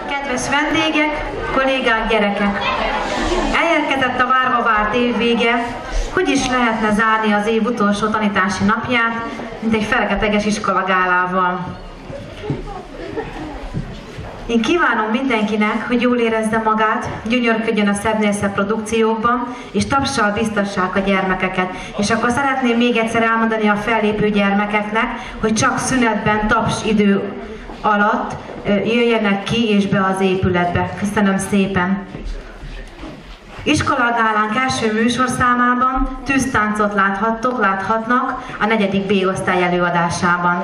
Kedves vendégek, kollégák, gyerekek! Elérkezett a várva várt év vége, hogy is lehetne zárni az év utolsó tanítási napját, mint egy fergeteges iskolagálával. Én kívánom mindenkinek, hogy jól érezze magát, gyönyörködjön a szebbnél szebb produkciókban, és tapssal biztassák a gyermekeket. És akkor szeretném még egyszer elmondani a fellépő gyermekeknek, hogy csak szünetben, taps idő alatt jöjjenek ki és be az épületbe. Köszönöm szépen! Iskolagálánk első műsorszámában tűztáncot láthatnak a 4. B osztály előadásában.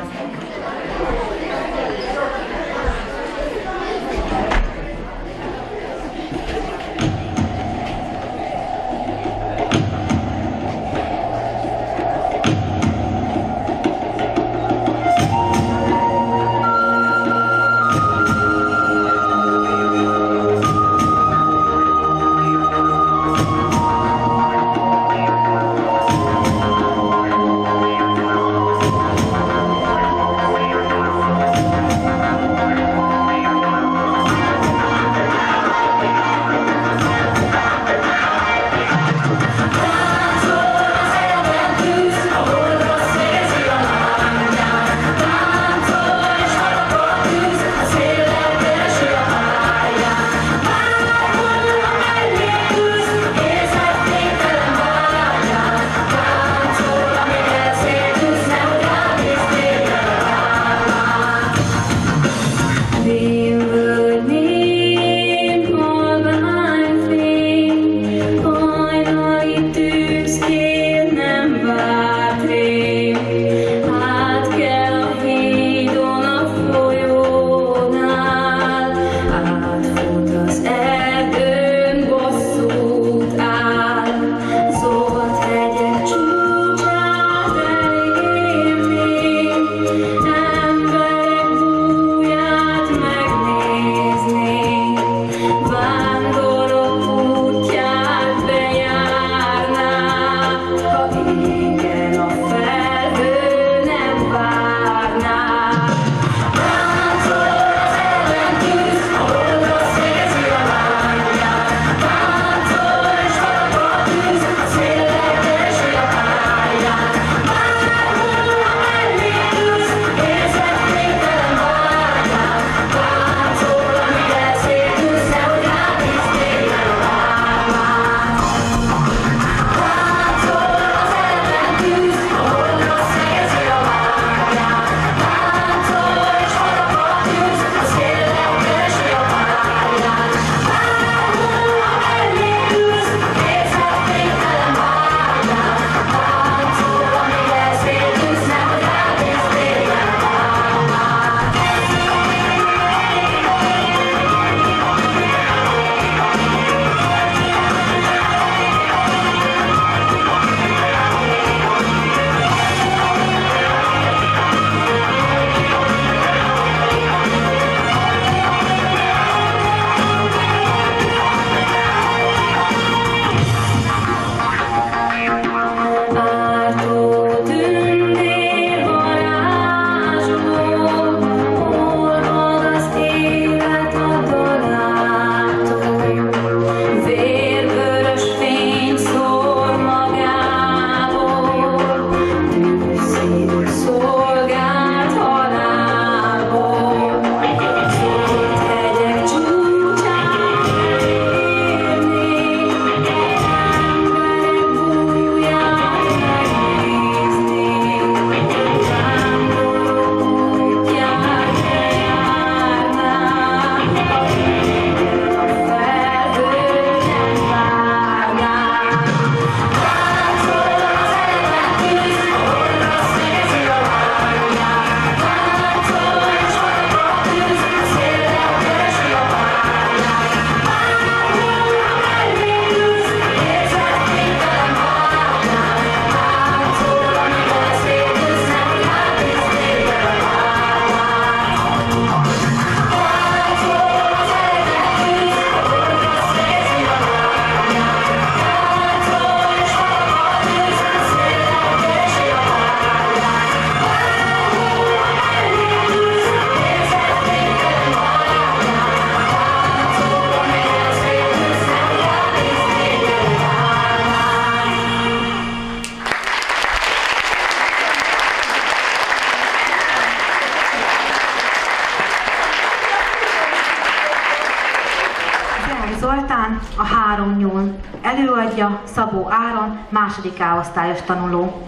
Zoltán, a 3 nyúl. Előadja Szabó Áron, második A-osztályos tanuló.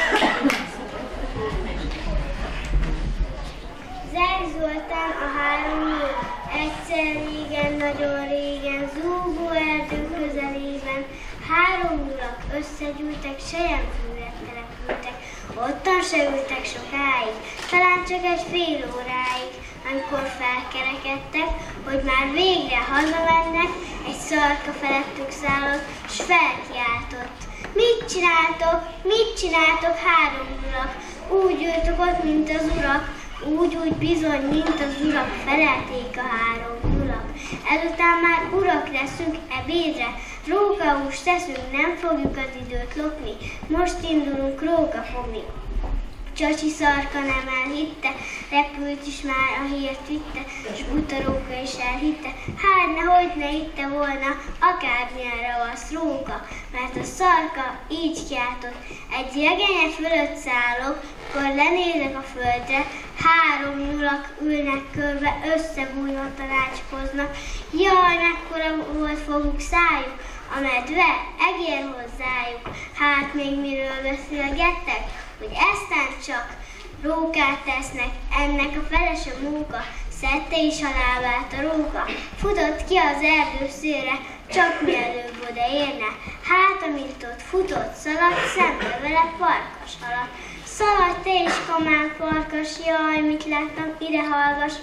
Zák Zoltán, a 3 nyúl. Egyszer régen, nagyon régen, zúgó erdő közelében 3 nyulak összegyűltek, selyemfűre települtek. Ottan se ültek sokáig, talán csak egy fél óráig, amikor felkerekedtek, hogy már végre hazamennek, egy szarka felettük szállott, s felkiáltott. Mit csináltok? Mit csináltok, 3 nyulak? Úgy ültök ott, mint az urak, úgy bizony, mint az urak, felelték a 3 nyulak. Ezután már urak leszünk ebédre, rókahúst teszünk, nem fogjuk az időt lopni, most indulunk róka fogni. Csacsi szarka nem elhitte, repült is már a hírt vitte, s butaróka is elhitte, hát nehogy ne hitte volna akármilyen ravasz róka, mert a szarka így kiáltott, egy jegenye fölött szállok, akkor lenézek a földre, 3 nyulak ülnek körbe, összebújva tanácskoznak, jaj, mekkora volt foguk szájuk, a medve egér hozzájuk, hát még miről beszélgettek, hogy eztán csak rókát tesznek, ennek a felese móka, szedte is a lábát a róka, futott ki az erdő szélre, csak mielőbb odaérne, hát amint ott futott, szaladt, szembe vele farkas haladt. Szaladj te is, kamán farkas, jaj, mit láttam, ide hallgass!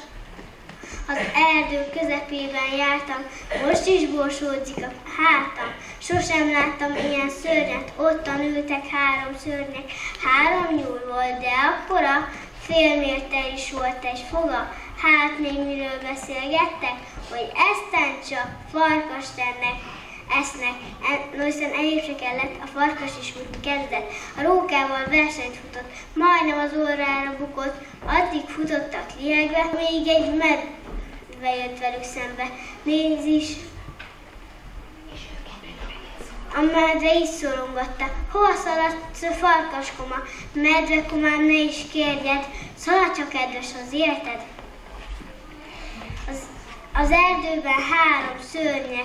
Az erdő közepében jártam, most is borsódzik a hátam. Sosem láttam ilyen szörnyet, ottan ültek 3 szörnyek. 3 nyúl volt, de akkora, félmérte is volt egy foga. Hát még miről beszélgettek, hogy eztán csak farkast ennek, esznek. No, hiszen elég kellett, a farkas is úgy kezdett. A rókával versenyt futott, majdnem az orrára bukott, addig futottak lihegve, még egy jött velük szembe. Nézd is! A medve is szorongatta. Hova szaladsz, farkaskoma? Medve komám, ne is kérjed, szaladj, ha kedves az életed. Az erdőben 3 szörnyek.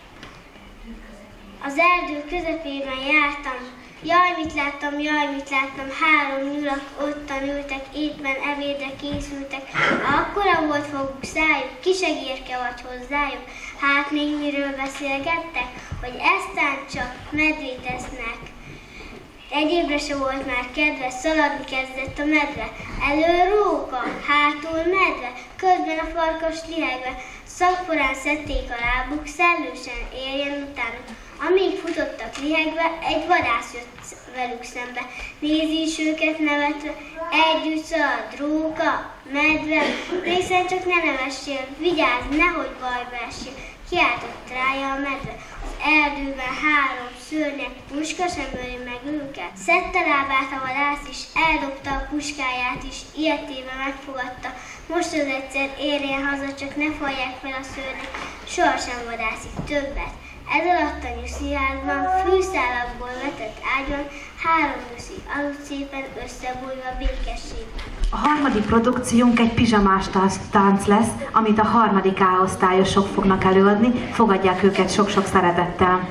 Az erdő közepében jártam. Jaj, mit láttam, 3 nyulak ottan ültek, éppen ebédre készültek. Akkora volt foguk szájuk, kisegérke vagy hozzájuk. Hát még miről beszélgettek, hogy eztán csak medvét esznek. Egyébre se volt már kedve, szaladni kezdett a medve. Elő róka, hátul medve, közben a farkas lihegve. Szakporán szedték a lábuk, szellősen érjen utána. Amíg futottak lihegve, egy vadász jött velük szembe. Nézi is őket nevetve, együtt szalad róka, medve, részen csak ne nevessél, vigyázz, nehogy bajba essél. Kiáltott rája a medve. Az erdőben 3 szörnyek, puska sem öli meg őket. Szedte lábát a vadász is, eldobta a puskáját is, ilyetével megfogadta. Most az egyszer érjen haza, csak ne falják fel a szörnyek, sohasem vadászik többet. Ez alatt a nyusziházban, fűszálakból vetett ágyon 3 nyuszi aludt szépen összebújva békességben. A harmadik produkciónk egy pizsamás tánc lesz, amit a 3. A-osztályosok fognak előadni. Fogadják őket sok-sok szeretettel.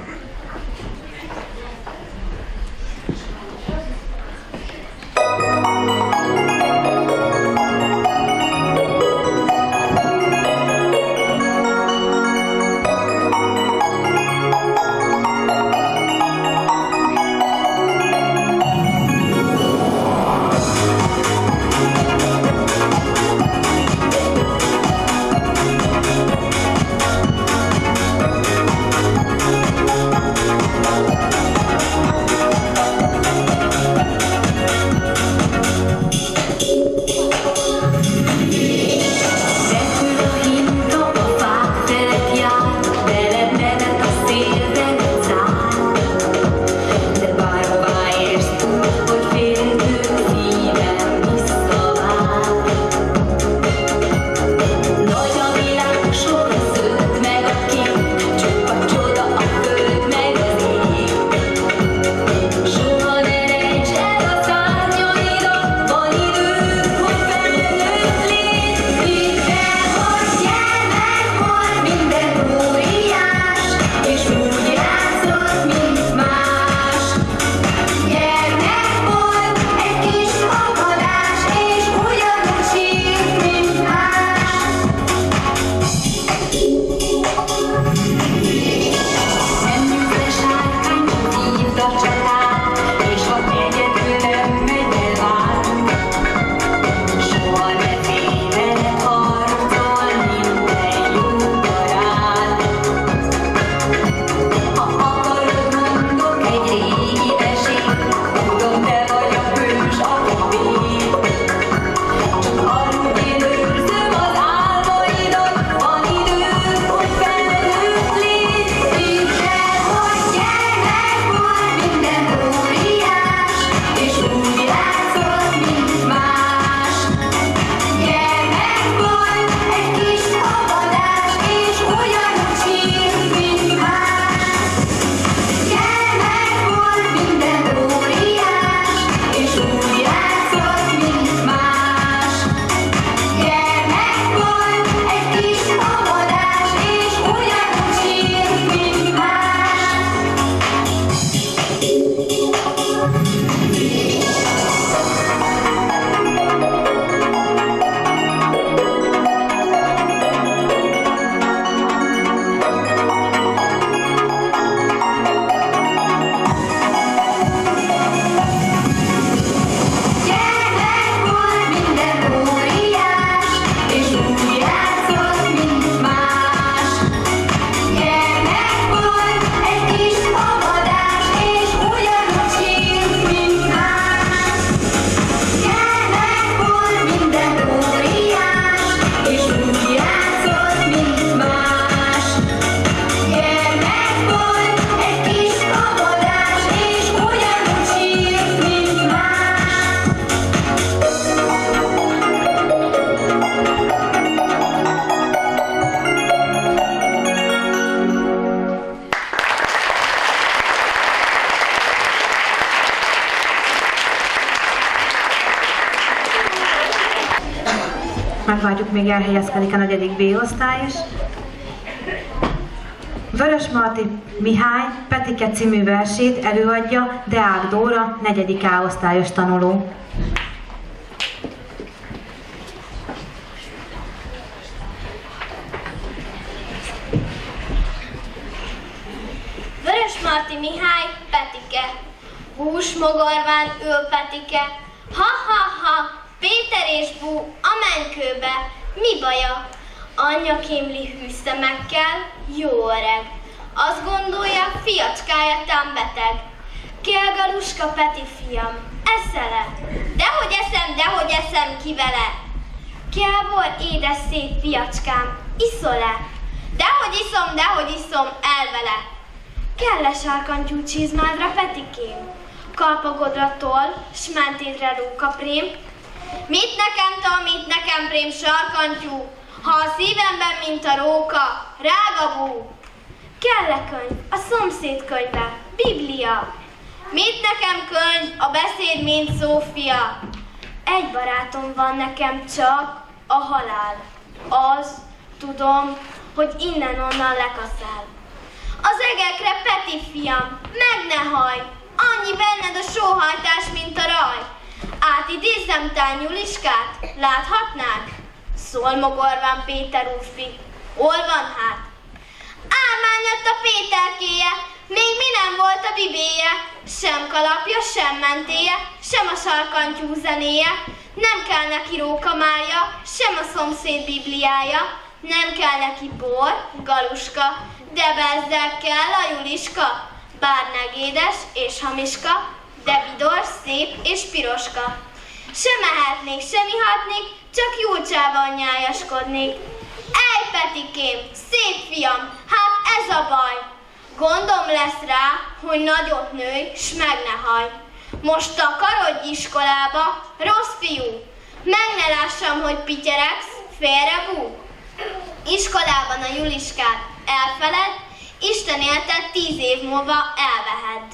Megvárjuk, még elhelyezkedik a 4. B osztály is. Vörösmarty Mihály Petike című versét előadja Deák Dóra, 4. A osztályos tanuló. Vörösmarty Mihály Petike, húsmogorván ül Petike, ha-ha-ha, Péter és Bú a menykőbe, mi baja? Anyja kémli hű szemekkel, jó öreg. Azt gondolja, fiacskája tám beteg. Kél Galuska, Peti fiam, eszel-e? Dehogy eszem ki vele. Kélbor, édes szép fiacskám, iszol-e? Dehogy iszom, elvele. Kell-e sarkantyú csizmádra, Petikém? Kalpagodra toll, s mentédre rókaprém? Mit nekem prém sarkantyú? Ha a szívemben, mint a róka, rágabú. Kell-e könyv? A szomszéd könyve, Biblia. Mit nekem könyv? A beszéd, mint Szófia. Egy barátom van nekem csak, a halál. Az, tudom, hogy innen-onnan lekaszál. Az egekre, Peti fiam, meg ne hajj! Annyi benned a sóhajtás, mint a raj. Átidézzem tán Juliskát, láthatnák? Szól mogorván Péter úrfi, hol van hát? Ármán jött a Péterkéje, még mi nem volt a bibéje, sem kalapja, sem mentéje, sem a sarkantyú zenéje, nem kell neki rókamárja, sem a szomszéd bibliája, nem kell neki bor, Galuska, de bezzeg kell a Juliska, bár negédes és hamiska, de vidor, szép és piroska. Sem ehetnék, sem ihatnék, csak Júlcsában nyájaskodnék. Ej, Petikém, szép fiam, hát ez a baj. Gondom lesz rá, hogy nagyot nőj, s meg ne hajj. Most takarodj iskolába, rossz fiú. Meg ne lássam, hogy pityeregsz, félrebú. Iskolában a Juliskát elfeled, Isten élted 10 év múlva elvehet.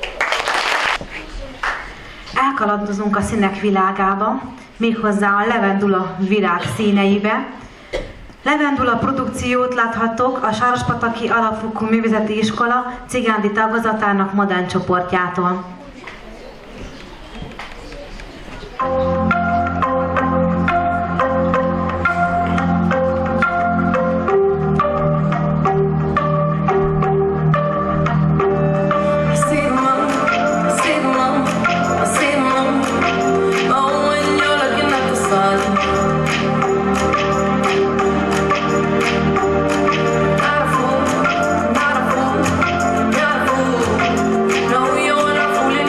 Elkalandozunk a színek világába, méghozzá a levendula virág színeibe. Levendula produkciót láthattok a Sárospataki Alapfokú Művészeti Iskola cigándi tagozatának modern csoportjától. Not a fool, no, you're not fooling.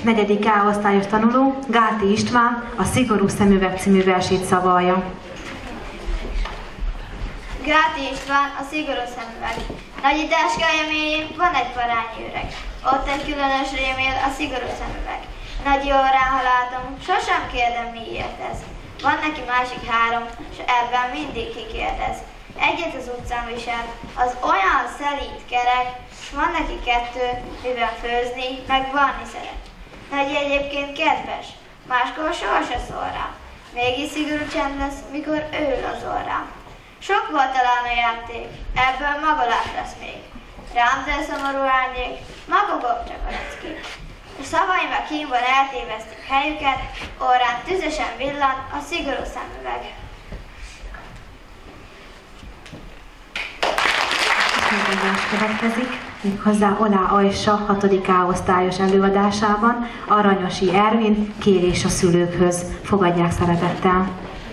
negyedik A osztályos tanuló Gáti István a Szigorú szemüveg című versét szavalja. Gáti István, a szigorú szemüveg. Nagy táskája mélyén van egy parányi öreg. Ott egy különös rémél a szigorú szemüveg. Nagy jó órán, ha látom, sosem kérdem, miért ez. Van neki másik három, s ebben mindig kikérdez. Egyet az utcán visel, az olyan szelíd kerek, s van neki kettő, mivel főzni, meg varni szeret. Nagy egyébként kedves, máskor sohasem szól rá. Mégis szigorú csend lesz, mikor ül az orrám. Sok volt talán a játék, ebből magolás lesz még. Rám de szomorú árnyék, magogok csak a leckék. A szavaim a kínból eltévesztik helyüket, orrán tüzesen villan a szigorú szemüveg. Következik, méghozzá Olá Ajsa 6. A osztályos előadásában Aranyosi Ervin Kérés a szülőkhöz. Fogadják szeretettel!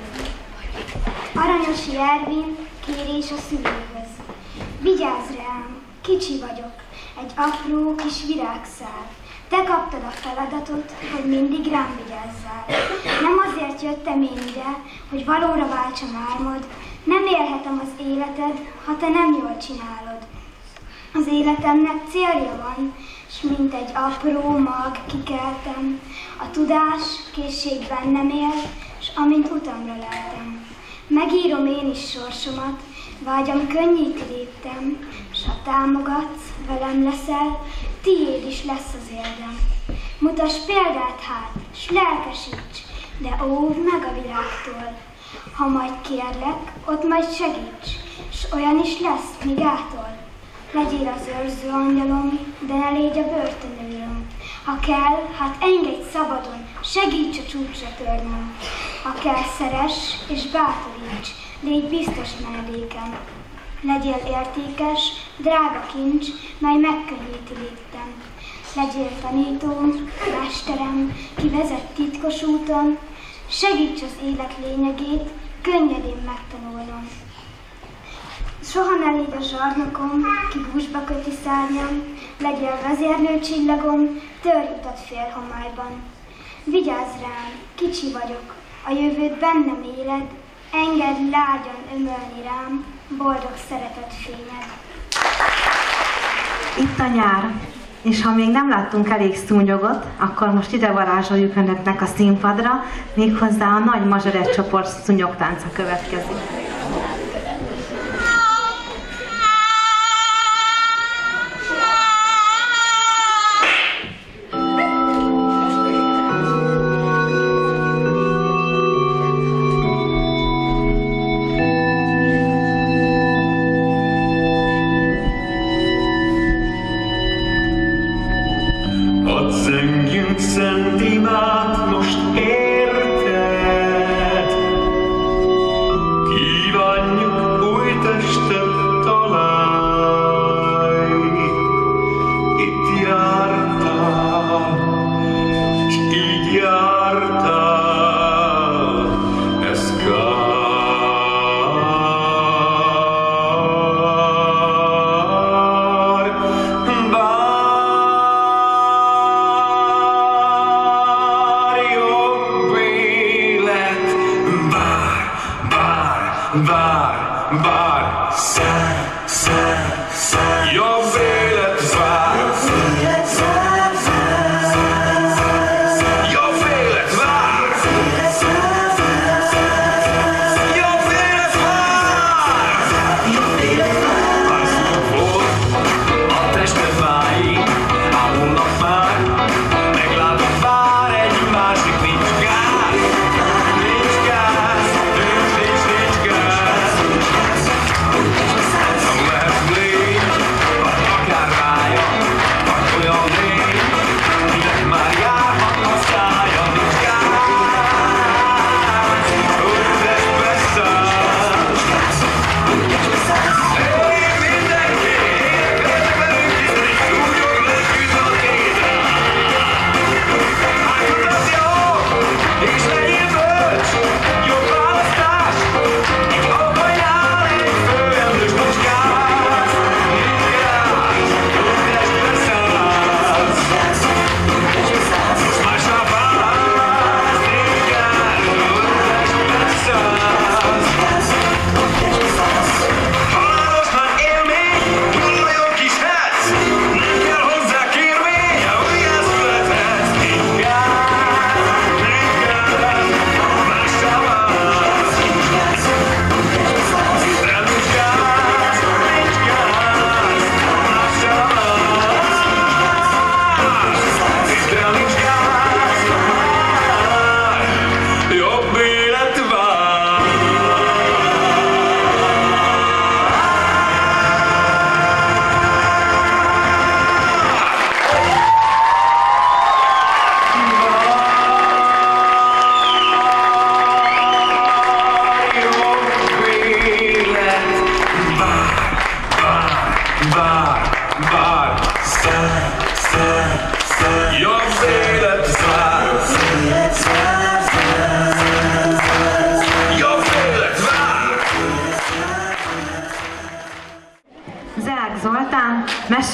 Aranyosi Ervin, kérés a szülőhöz. Vigyázz rám, kicsi vagyok, egy apró kis virágszál. Te kaptad a feladatot, hogy mindig rám vigyázzál. Nem azért jöttem én ide, hogy valóra váltsam álmod. Nem élhetem az életed, ha te nem jól csinálod. Az életemnek célja van, s mint egy apró mag kikeltem. A tudás, készség bennem él, s amint utamra leltem. Megírom én is sorsomat, vágyam könnyíti léptem, s ha támogatsz, velem leszel, tiéd is lesz az érdem. Mutass példát hát, s lelkesíts, de óvd meg a világtól. Ha majd kérlek, ott majd segíts, s olyan is lesz, míg átol. Legyél az őrző angyalom, de ne légy a börtönőröm. Ha kell, hát engedj szabadon, segíts a csúcsra törnöm. Ha kell, szeress és bátoríts, légy biztos mellékem. Legyél értékes, drága kincs, mely megkönnyíti létem. Legyél tanítóm, mesterem, ki vezet titkos úton, segíts az élet lényegét, könnyedén megtanulnom. Soha ne légy a zsarnokom, ki gúzsba köti szárnyam, legyél vezérlő csillagom, törj utat félhomályban. Vigyázz rám, kicsi vagyok, a jövőt bennem éled, engedd lágyan ömölni rám, boldog szeretet fényed. Itt a nyár, és ha még nem láttunk elég szúnyogot, akkor most ide varázsoljuk önöknek a színpadra, méghozzá a nagy mazserett csoport szúnyogtánca következik.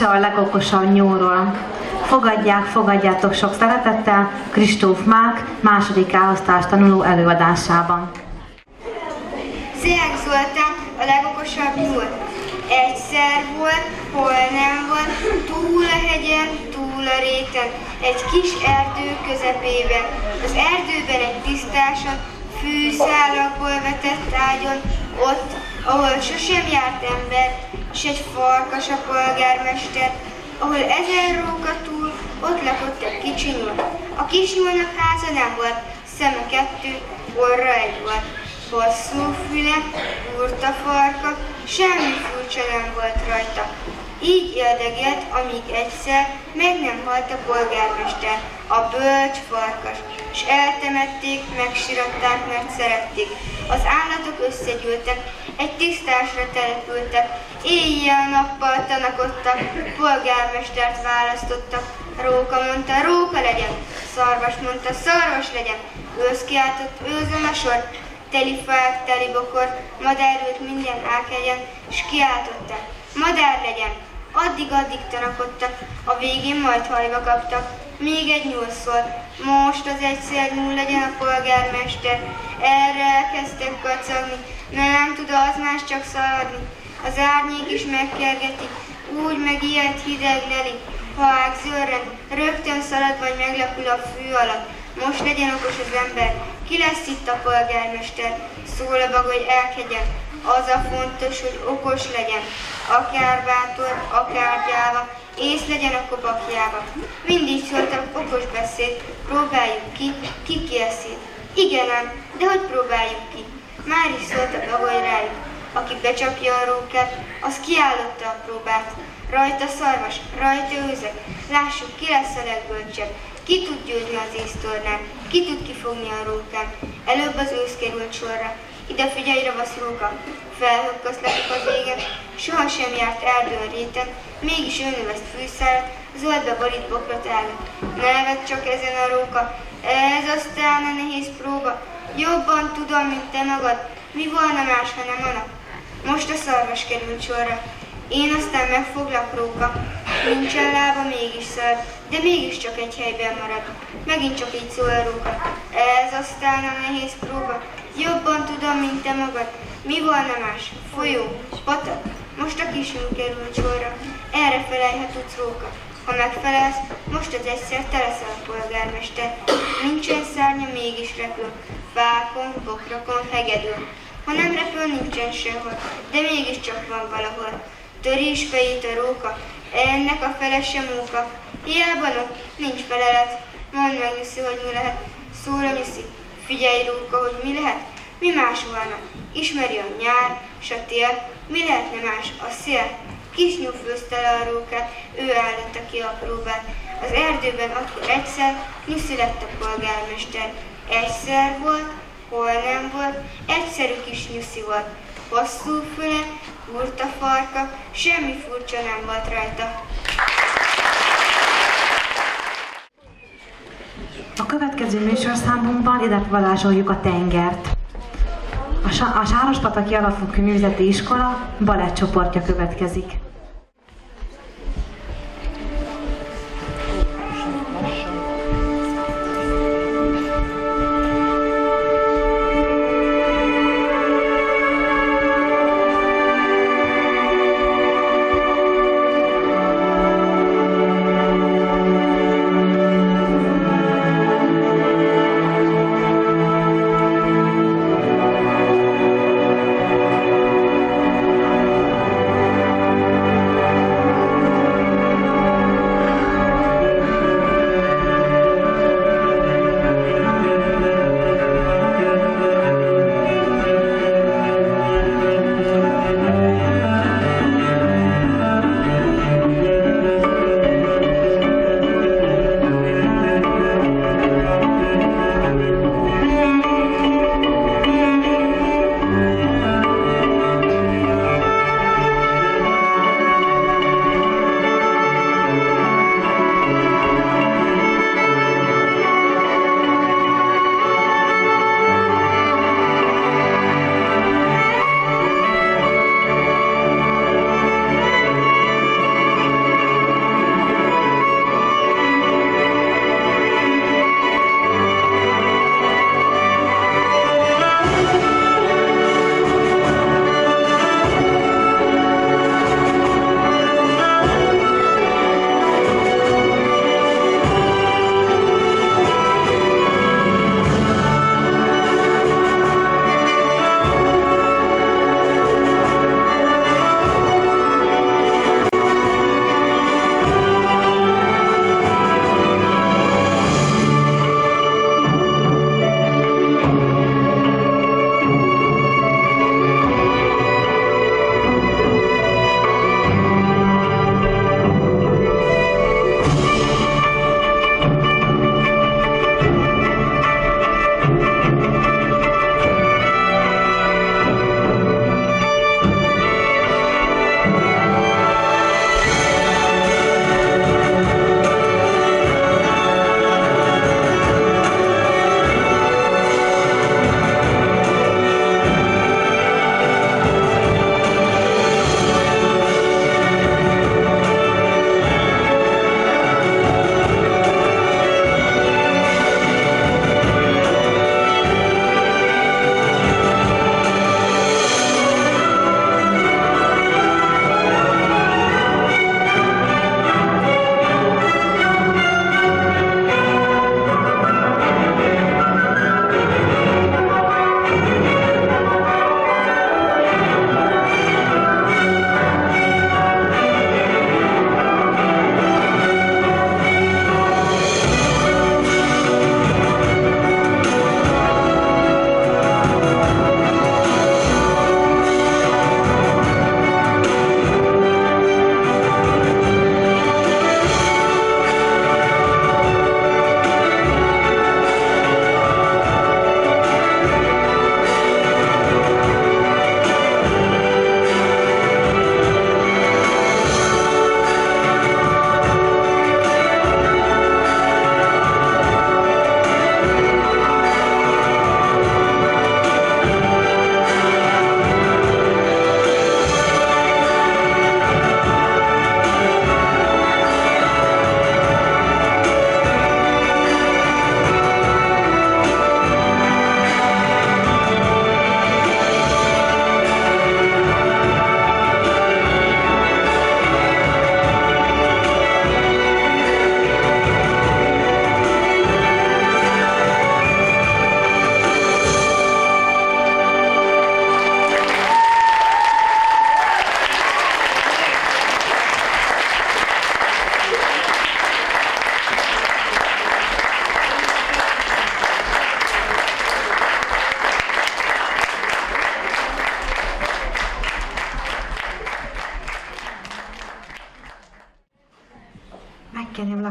Mese a legokosabb nyúlról. Fogadjátok sok szeretettel Kristóf Márk második A-osztályos tanuló előadásában. Szénák Zoltán a legokosabb nyúl. Egyszer volt, hol nem volt, túl a hegyen, túl a réten, egy kis erdő közepében. Az erdőben egy tisztásan, fűszálakból vetett ágyon, ott, ahol sosem járt ember, s egy farkas a polgármester, ahol 1000 róka túl, ott lakott egy kicsi nyúl. A kis nyúlnak háza nem volt, szeme 2, orra 1 volt. Hosszú füle, kurta farka, semmi furcsa nem volt rajta. Így érdegélt, amíg egyszer meg nem halt a polgármester, a bölcs farkas, s eltemették, megsiratták, mert szerették. Az állatok összegyűltek, egy tisztásra települtek, éjjel-nappal tanakodtak, polgármestert választottak. Róka mondta, róka legyen, szarvas mondta, szarvas legyen, ősz kiáltott, őzön a sor, teli fák, teli bokor, madár ült minden ághegyen, s kiáltották, madár legyen. Addig tanakodtak, a végén majd hajba kaptak. Még egy nyúl szólt, most az egyszer nyúl legyen a polgármester. Erre elkezdtek kacagni, nem tud az más csak szaladni. Az árnyék is megkergeti, úgy megijed hideg leli. Ha ág zörren, rögtön szalad vagy meglapul a fű alatt. Most legyen okos az ember, ki lesz itt a polgármester? Szól a bagoly elkegyen, az a fontos, hogy okos legyen. Akár bátor, akár gyáva, ész legyen a kopakjába. Mindig szóltam okos beszéd, próbáljuk ki készít. Igen ám, de hogy próbáljuk ki? Már is szólt a bagoly rájuk. Aki becsapja a rókát, az kiállotta a próbát. Rajta szarvas, rajta őzek, lássuk ki lesz a legbölcsebb. Ki tud győzni az észtornán, ki tud kifogni a rókán. Előbb az ősz került sorra. Ide figyelj, ravasz róka, felhökkaszlatok az égen, sohasem járt erdőn réten, mégis ő növeszt fűszálat, zöldbe borít bokrot állat. Neved csak ezen a róka, ez aztán a nehéz próba, jobban tudom, mint te magad, mi volna más, ha nem annak. Most a szarvas került sorra, én aztán megfoglak róka, nincsen lába, mégis szalad, de mégiscsak egy helyben marad. Megint csak így szól a róka, ez aztán a nehéz próba, jobban tudom, mint te magad, mi volna más, folyó, patak, most a kis nyúl került sorra, erre felelj, ha tudsz róka. Ha megfelelsz, most az egyszer te leszel a polgármester, nincsen szárnya, mégis repül, fákon, bokrokon, hegedül. Ha nem repül, nincsen sehol, de mégiscsak van valahol. Töri is fejét a róka, ennek a fele sem móka. Hiába no, nincs felelet, mondd meg, Nyuszi, hogy mi lehet. Szól a Nyuszi, figyelj róka, hogy mi lehet. Mi más volna? Ismeri a nyár, s a tél, mi lehetne más? A szél. Kis nyúl főzte le a rókát, ő állította ki a próbát. Az erdőben akkor egyszer Nyuszi lett a polgármester. Egyszer volt, hol nem volt, egyszerű kis Nyuszi volt. Hosszú füle, kurta farka, semmi furcsa nem volt rajta. A következő műsorszámunkban ide varázsoljuk a tengert. A Sárospataki Alapfokú Művészeti Iskola balettcsoportja következik.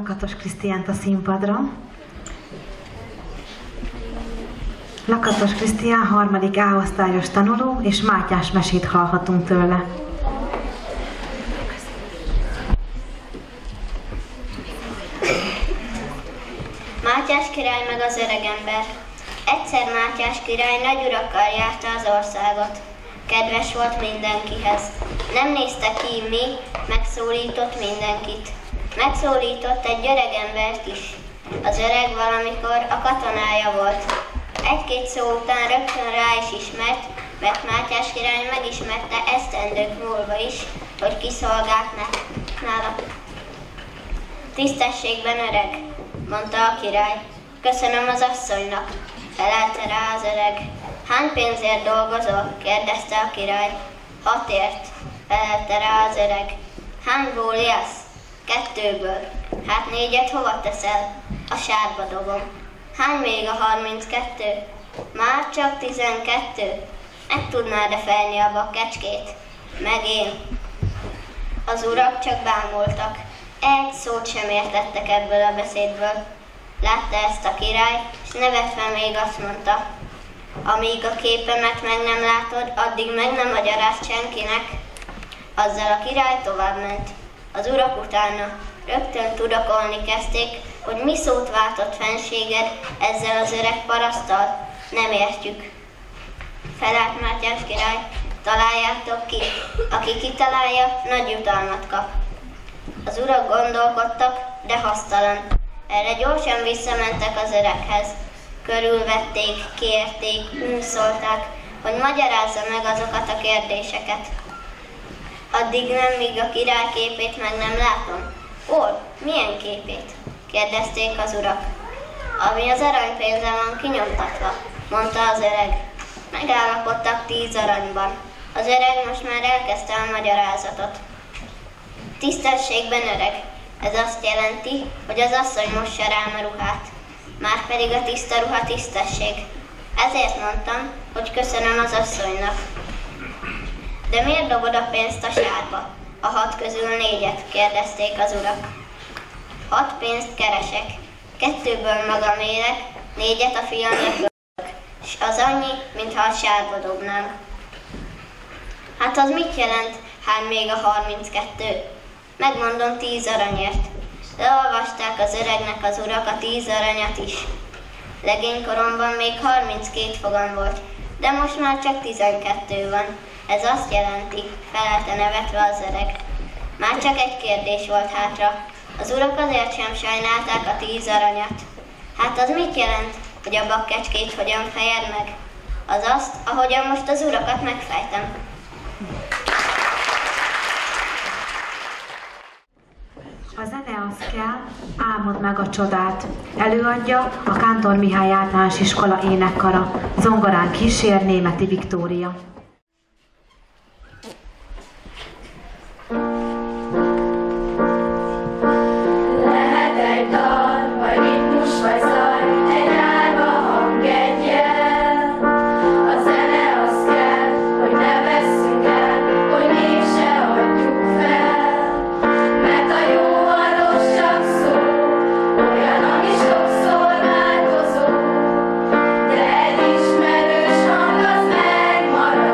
Lakatos Krisztiánt a színpadra. Lakatos Krisztián 3. A-osztályos tanuló, és Mátyás mesét hallhatunk tőle. Mátyás király meg az öregember. Egyszer Mátyás király nagy urakkal járta az országot. Kedves volt mindenkihez. Nem nézte ki mi, megszólított mindenkit. Megszólított egy öregembert is. Az öreg valamikor a katonája volt. Egy-két szó után rögtön rá is ismert, mert Mátyás király megismerte esztendők múlva is, hogy kiszolgált nála. Tisztességben öreg, mondta a király. Köszönöm az asszonynak, felelte rá az öreg. Hány pénzért dolgozol? kérdezte a király. 6ért, felelte rá az öreg. Hányból élsz? 2-ből. Hát 4-et hova teszel? A sárba dobom. Hány még a 32? Már csak 12. Meg tudnád-e fejni a bakkecskét? Meg én. Az urak csak bámultak. Egy szót sem értettek ebből a beszédből. Látta ezt a király, és nevetve még azt mondta: amíg a képemet meg nem látod, addig meg nem magyarázd senkinek. Azzal a király továbbment. Az urak utána rögtön tudakolni kezdték, hogy mi szót váltott fenséged ezzel az öreg paraszttal. Nem értjük. Felelt Mátyás király: találjátok ki. Aki kitalálja, nagy jutalmat kap. Az urak gondolkodtak, de hasztalan. Erre gyorsan visszamentek az öreghez. Körülvették, kérték, unszolták, hogy magyarázza meg azokat a kérdéseket. Addig nem, míg a király képét meg nem látom. Hol? Milyen képét? kérdezték az urak. Ami az aranypénzen van kinyomtatva, mondta az öreg. Megállapodtak 10 aranyban. Az öreg most már elkezdte a magyarázatot. Tisztességben öreg. Ez azt jelenti, hogy az asszony mossa rám a ruhát. Márpedig a tiszta ruha tisztesség. Ezért mondtam, hogy köszönöm az asszonynak. De miért dobod a pénzt a sárba? A 6 közül 4-et, kérdezték az urak. 6 pénzt keresek. 2-ből magam élek, 4-et a fiamnak ölök. És az annyi, mintha a sárba dobnám. Hát az mit jelent? Hány még a 32? Megmondom 10 aranyért. Leolvasták az öregnek az urak a 10 aranyat is. Legénykoromban még 32 fogam volt, de most már csak 12 van. Ez azt jelenti, felelte nevetve az öreg. Már csak egy kérdés volt hátra. Az urak azért sem sajnálták a 10 aranyat. Hát az mit jelent, hogy a bakkecskét hogyan fejed meg? Az azt, ahogyan most az urakat megfejtem. A zene az kell, álmod meg a csodát. Előadja a Kántor Mihály Általános Iskola énekkara. Zongorán kísér Németi Viktória. Lehet egy dal, vagy ritmus, vagy zaj, egy árva hang, egy jel. A zene az kell, hogy ne vesszünk el, hogy mégse adjuk fel. Mert a jó a rossz csak szó, olyan, ami sokszor változó. De egy ismerős hang az megmarad.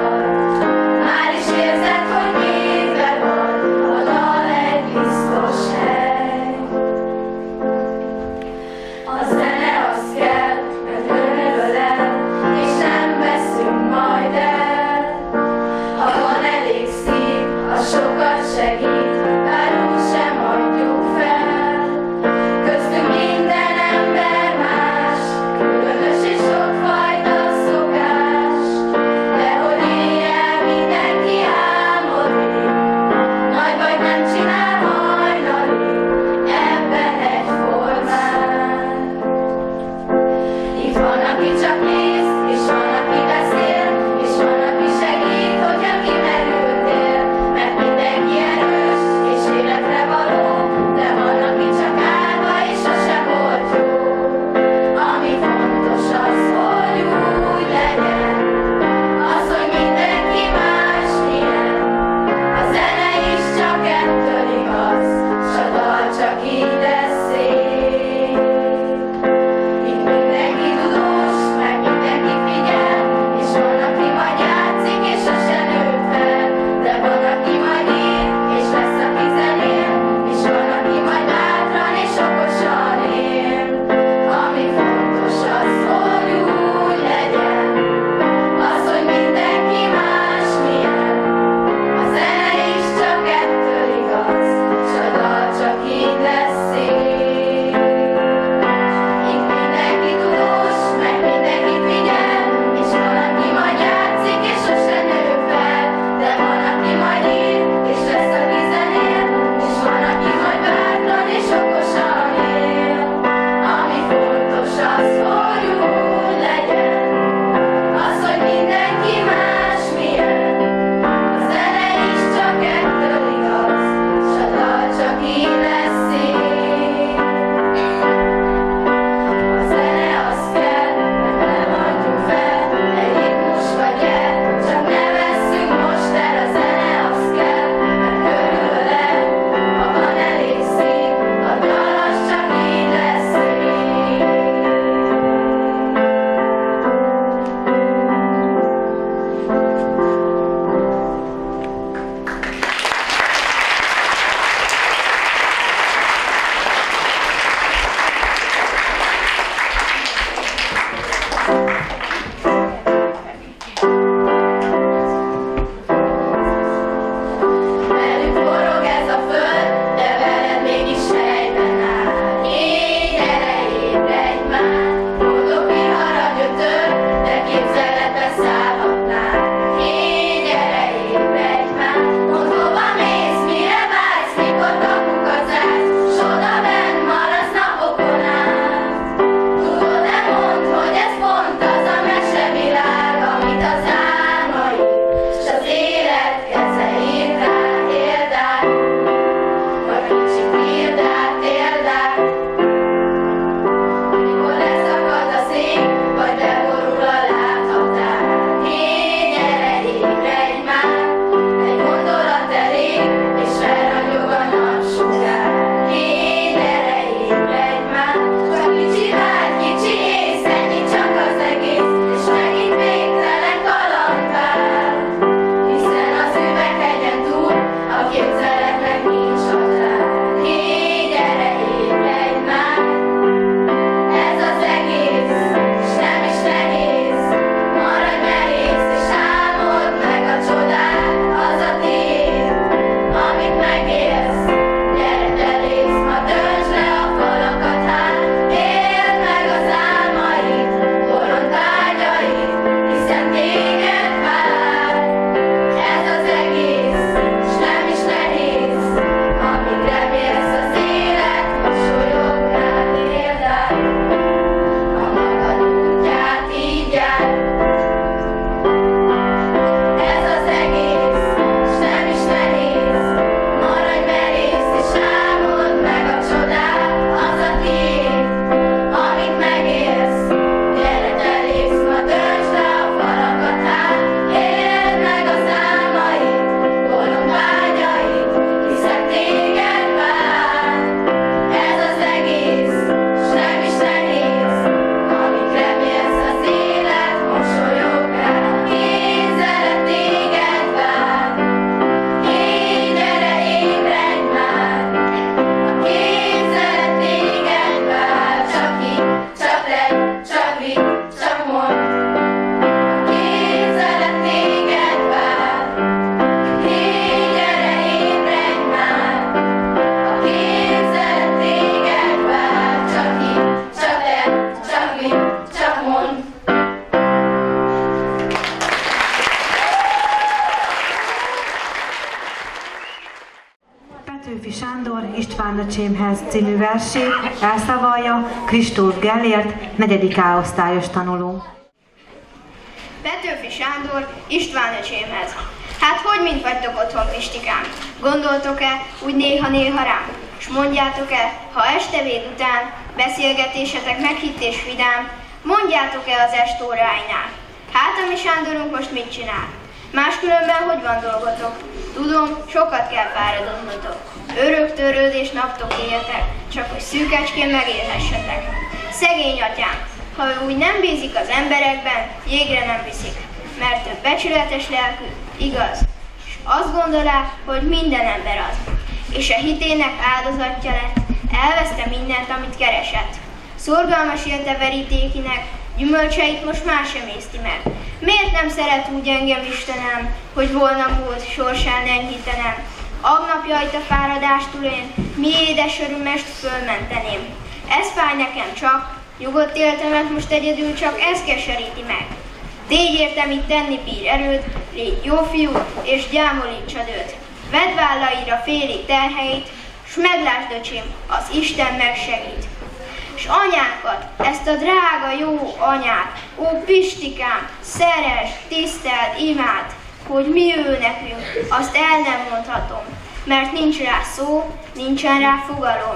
Istvánöcsémhez című versét elszavalja Kristóf Gellért, 4. A-osztályos tanuló. Petőfi Sándor Istvánöcsémhez. Hát hogy mint vagytok otthon, Pistikám? Gondoltok-e úgy néha-néha rám? S mondjátok-e, ha estevéd után beszélgetésetek meghitt és vidám, mondjátok-e az estóráinál? Hát a mi Sándorunk most mit csinál? Máskülönben hogy van dolgotok? Tudom, sokat kell fáradoznotok. Örök törődés naptok éljetek, csak hogy szűkecskén megélhessetek. Szegény atyám, ha ő úgy nem bízik az emberekben, jégre nem viszik, mert ő becsületes lelkű, igaz, és azt gondolá, hogy minden ember az, és a hitének áldozatja lett, elveszte mindent, amit keresett. Szorgalmas élte verítékinek, gyümölcseit most más sem észti meg. Miért nem szeret úgy engem, Istenem, hogy volna múlt, sorsán enyhítenem? Agnapjait a fáradástól én, mi édes örömest fölmenteném. Ez fáj nekem csak, nyugodt életemet most egyedül csak ez keseríti meg. Tégy értem itt tenni bír erőd, légy jó fiú, és gyámolítsad őt. Vedd vállaidra félig terheit, s meglásd, öcsém, az Isten megsegít. S anyánkat, ezt a drága jó anyát, ó Pistikám, szeres, tiszteld, imád, hogy mi ő nekünk, azt el nem mondhatom, mert nincs rá szó, nincsen rá fogalom.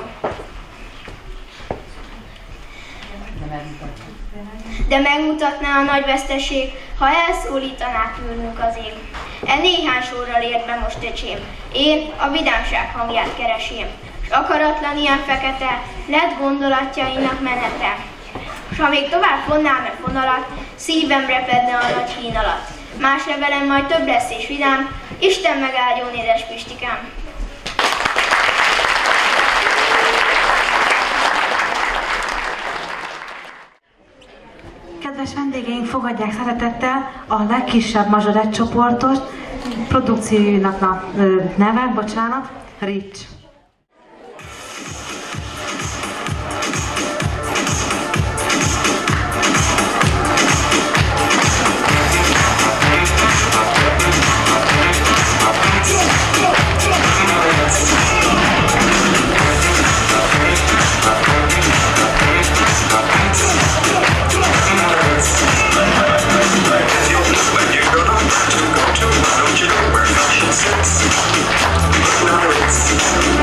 De megmutatná a nagy veszteség, ha elszólítaná tőlünk az ég. E néhány sorral ért be most, öcsém, én a vidámság hangját keresém, s akaratlan ilyen fekete, lett gondolatjainak menete. S ha még tovább fonnám e fonalat, szívem repedne a nagy hín alatt. Más levelem majd több lesz és vidám, Isten megáldjon, édes Pistikám! Kedves vendégeink, fogadják szeretettel a legkisebb mazsorett csoportos produkciójának a neve, Rich. Don't you know where fashion sits? No, it's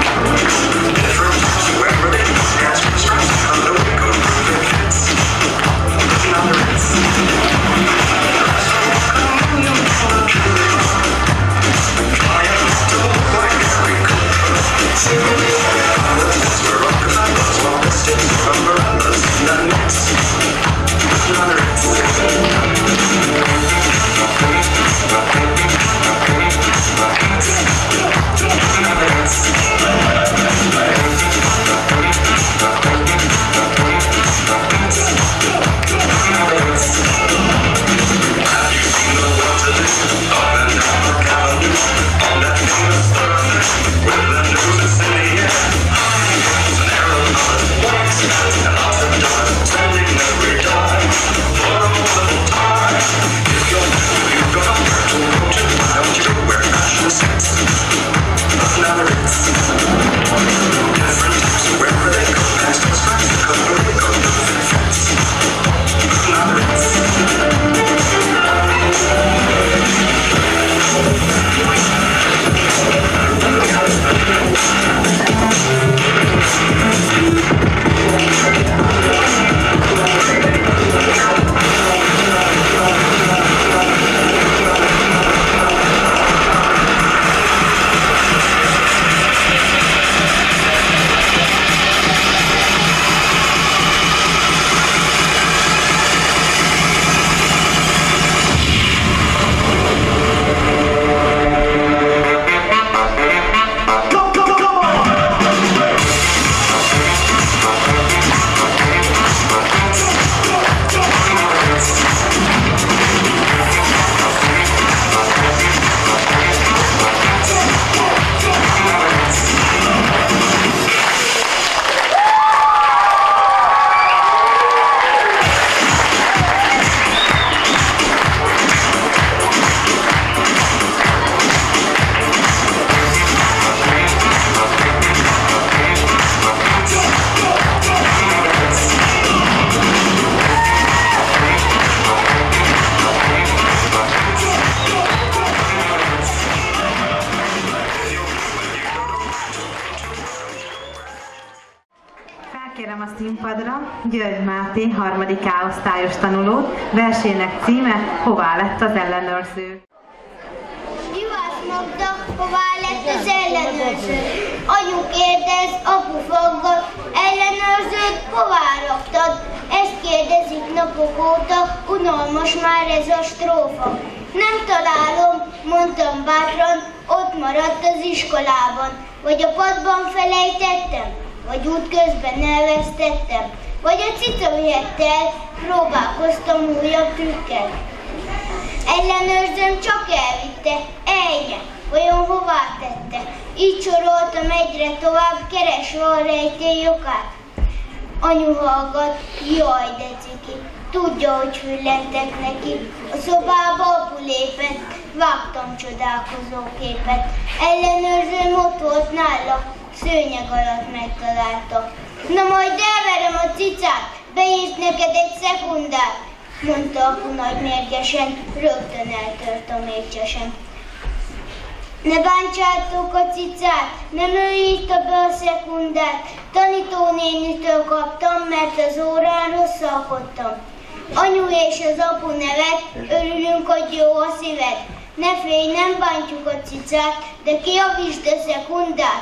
György Máté, 3. A-osztályos tanulót, versének címe Hová lett az ellenőrző. Juhász Magda, hová lett az ellenőrző? Anyu kérdez, apu faggat, ellenőrzőt hová raktad? Ezt kérdezik napok óta, unalmas már ez a strófa. Nem találom, mondtam bátran, ott maradt az iskolában. Vagy a padban felejtettem, vagy útközben elvesztettem, vagy a cica vihet el, próbálkoztam újabb trükkel. Ellenőrzőm csak elvitte, ejje, vajon hová tette? Így soroltam egyre tovább, keresve a rejtély okát. Anyu hallgat, jaj de ciki, tudja, hogy füllentek neki. A szobába apu lépett, vágtam csodálkozó képet. Ellenőrzőm ott volt nála, szőnyeg alatt megtalálta. Na majd elverem a cicát, beírt neked egy szekundát, mondta apu nagy mérgesen, rögtön eltört a mécsesen. Ne bántsátok a cicát, nem ő írta be a szekundát, tanítónénitől kaptam, mert az órán rosszalkodtam. Anyu és az apu nevet, örülünk, hogy jó a szíved. Ne félj, nem bántjuk a cicát, de kijavítsd a szekundát.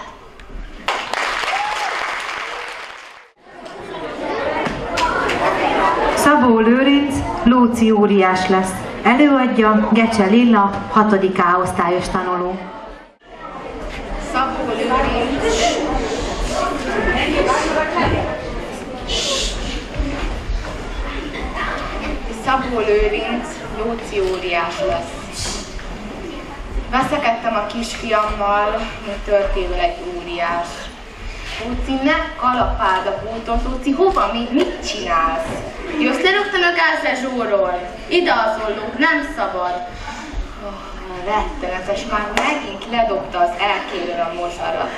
Szabó Lőrinc Lóci óriás lesz. Előadja Gecse Lilla, 6. A-osztályos tanuló. Szabó Lőrinc. Szabó Lőrinc Lóci óriás lesz. Veszekedtem a kisfiammal, mint törtével egy óriás. Lóci, ne kalapáld a bútot, Lóci, hova, mit csinálsz? Jössz lerögtön a gázlezsóról. Ide az ollók, nem szabad. Rettenetes, már megint ledobta az elkéről a mosarat.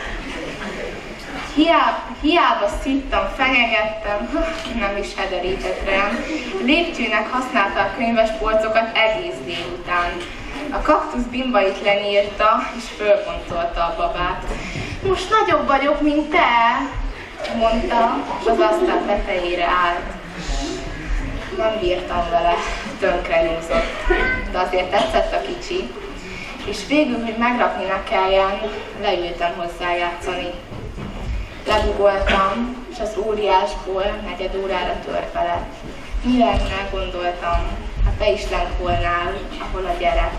Hiába szittam, fenyegettem, nem is hederített rám. Lépcsőnek használta a könyvespolcokat egész délután. A kaktusz bimbait lenyírta, és fölpontolta a babát. Most nagyobb vagyok, mint te, mondta, és az asztal tetejére állt. Nem bírtam vele, tönkre nyúzott, de azért tetszett a kicsi. És végül, hogy megrakni ne kelljen, leültem hozzá játszani. Legugoltam, és az óriásból 4 órára tört vele. Mi lenne, gondoltam, ha te is lent volnál, ahol a gyerek.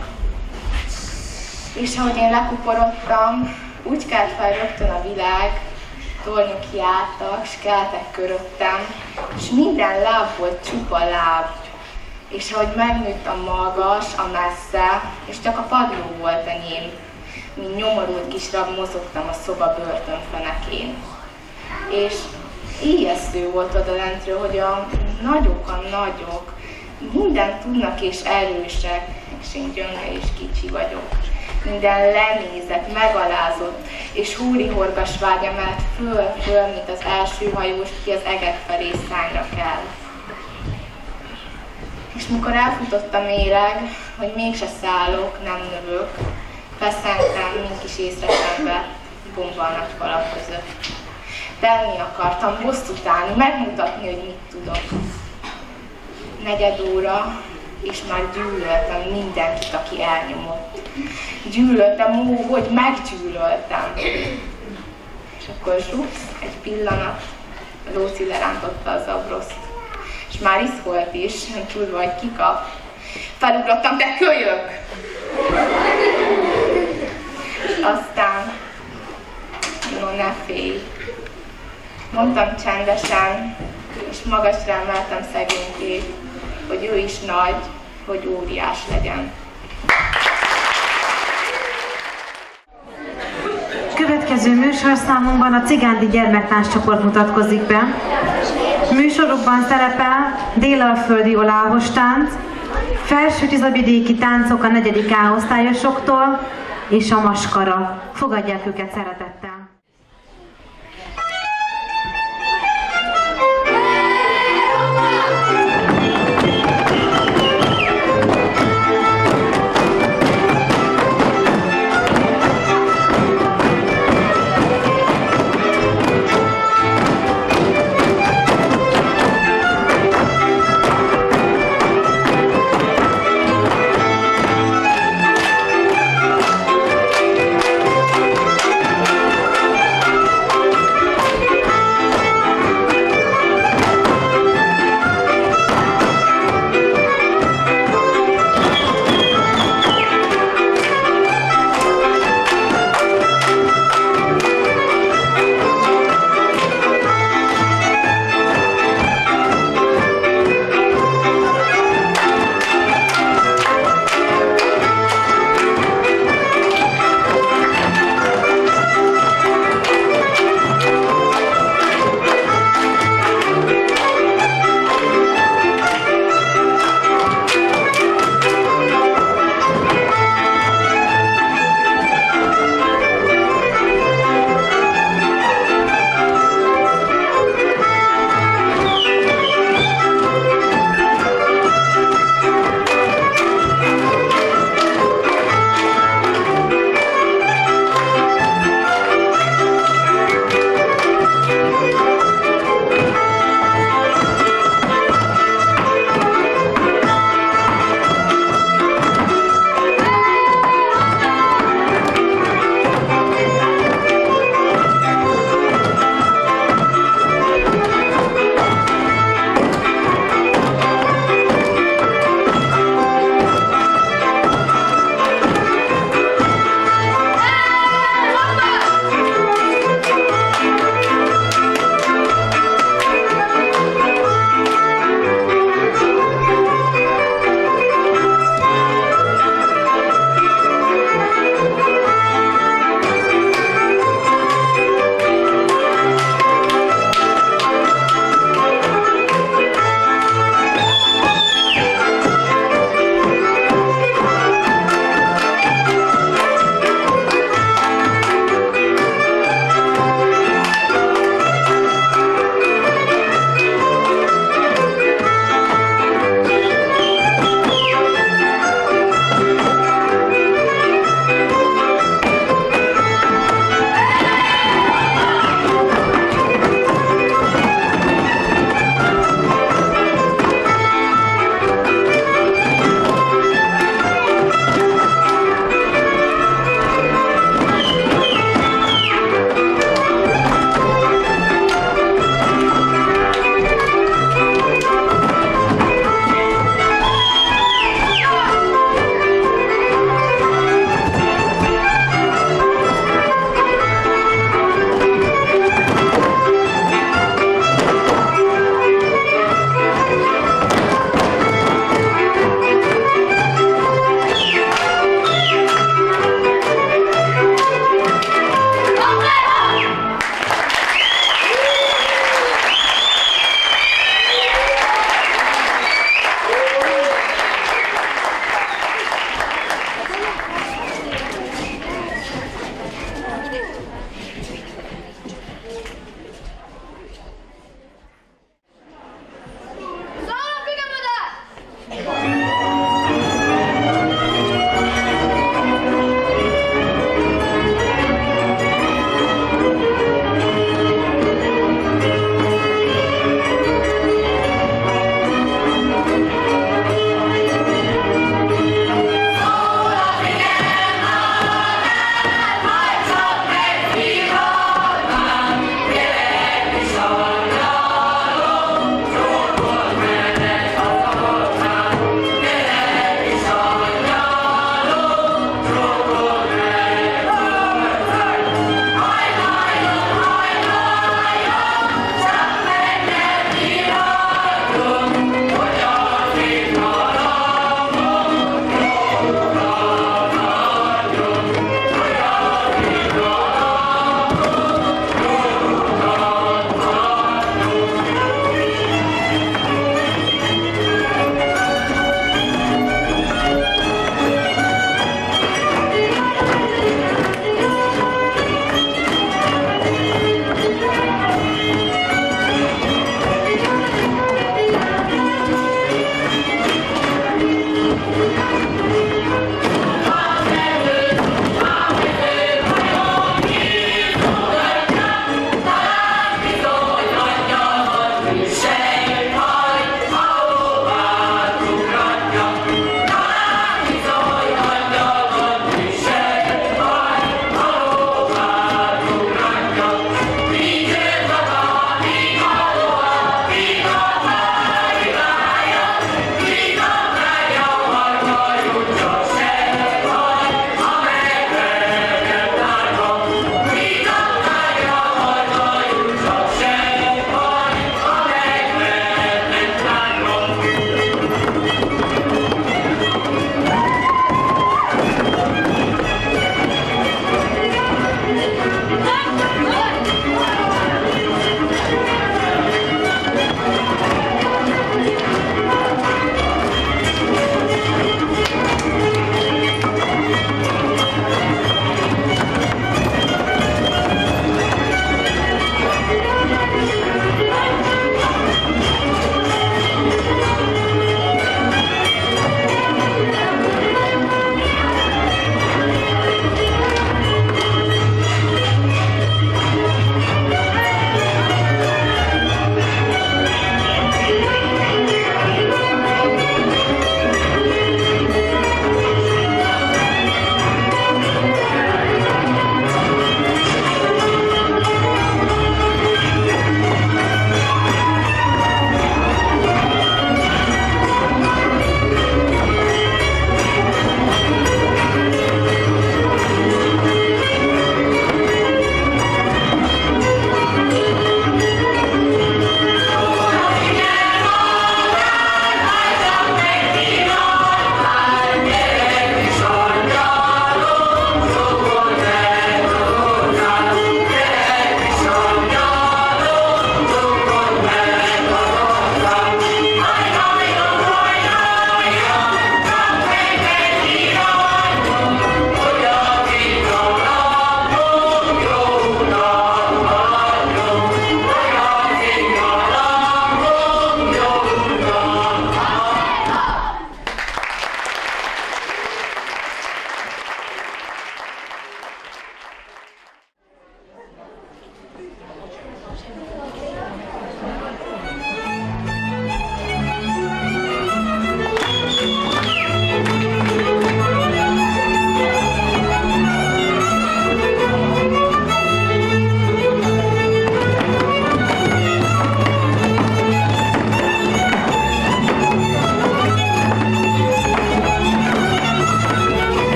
És ahogy én lekuporodtam, úgy kelt fel rögtön a világ, tornyok kiálltak, s keltek köröttem, és minden láb volt csupa láb. És ahogy megnőtt a magas, a messze, és csak a padló volt enyém, mint nyomorult kis rab mozogtam a szoba börtönfenekén. És ijesztő volt odalentről, hogy a nagyok, mindent tudnak és erősek, és én gyönge és kicsi vagyok. Minden lenézett, megalázott, és húrihorgas vágy emelt föl, mint az első hajós, ki az egek felé szányra kell. És mikor elfutott a méreg, hogy mégse szállok, nem növök, feszentem, mint kis észresembe, bomba a nagy falak között. Tenni akartam, bosszút állni, megmutatni, hogy mit tudok. 4 óra, és már gyűlöltem mindenkit, aki elnyomott. Gyűlöltem, hogy meggyűlöltem. És akkor zsupsz, egy pillanat, a Lóci lerántotta az abroszt. És már iszkolt is, tudva, hogy kikap. Felugrottam, te kölyök! És aztán, no, ne félj. Mondtam csendesen, és magasra emeltem szegénykét, hogy ő is nagy, hogy óriás legyen. Következő műsorszámunkban a Cigándi Gyermektánccsoport mutatkozik be. Műsorukban szerepel délalföldi oláhos tánc, felső tizavidéki táncok a 4. A-osztályosoktól és a maskara. Fogadják őket szeretettel!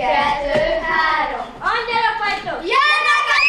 2, 3. Angyalok vagytok! Jönnek a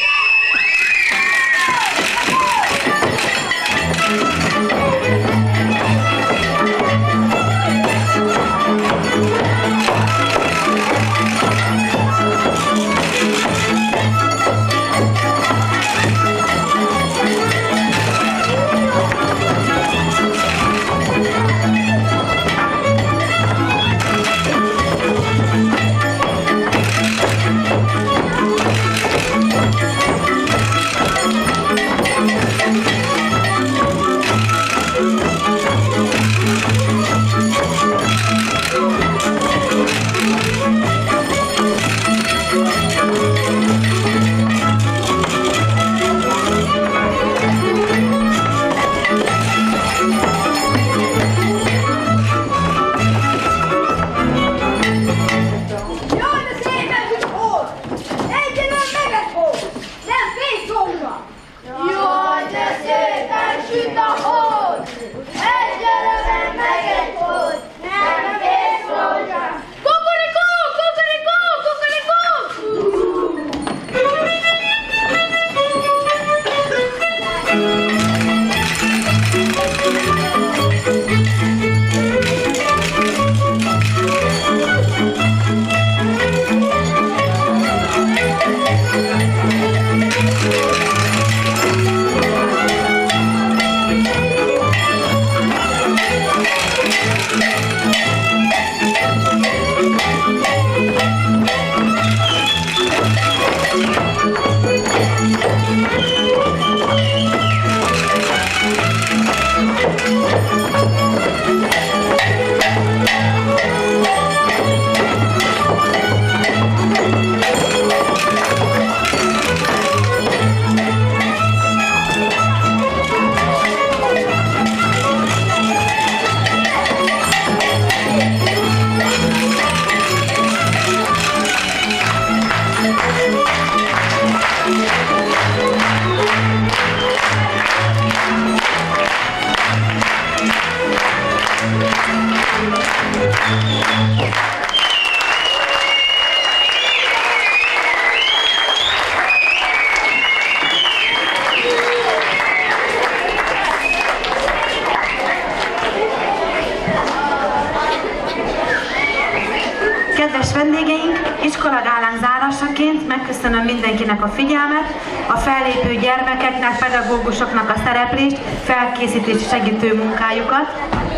Kedves vendégeink, iskolagálánk zárásaként megköszönöm mindenkinek a figyelmet, a fellépő gyermekeknek, pedagógusoknak a szereplést, felkészítés segítő munkájukat,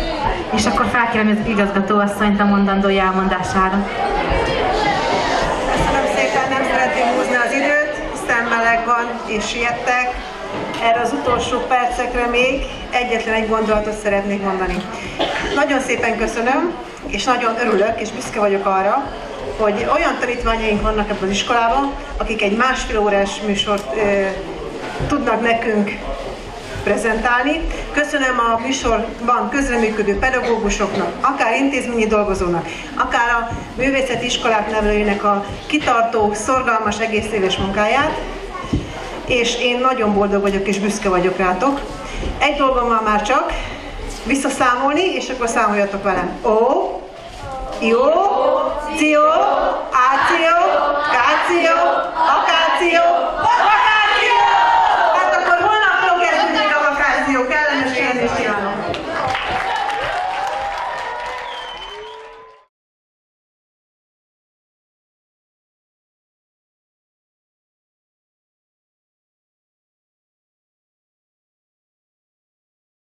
és akkor felkérem az igazgatóasszonyt a mondandója elmondására. Köszönöm szépen, nem szeretném húzni az időt, hiszen meleg van és siettek. Erre az utolsó percekre még egyetlen egy gondolatot szeretnék mondani. Nagyon szépen köszönöm, és nagyon örülök, és büszke vagyok arra, hogy olyan tanítványaink vannak ebben az iskolában, akik egy 1,5 órás műsort tudnak nekünk prezentálni. Köszönöm a műsorban közreműködő pedagógusoknak, akár intézményi dolgozónak, akár a művészeti iskolák nevelőinek a kitartó, szorgalmas, egész éves munkáját, és én nagyon boldog vagyok és büszke vagyok rátok. Egy dolgom van már csak, visszaszámolni, és akkor számoljatok velem. Ó, jó, ció,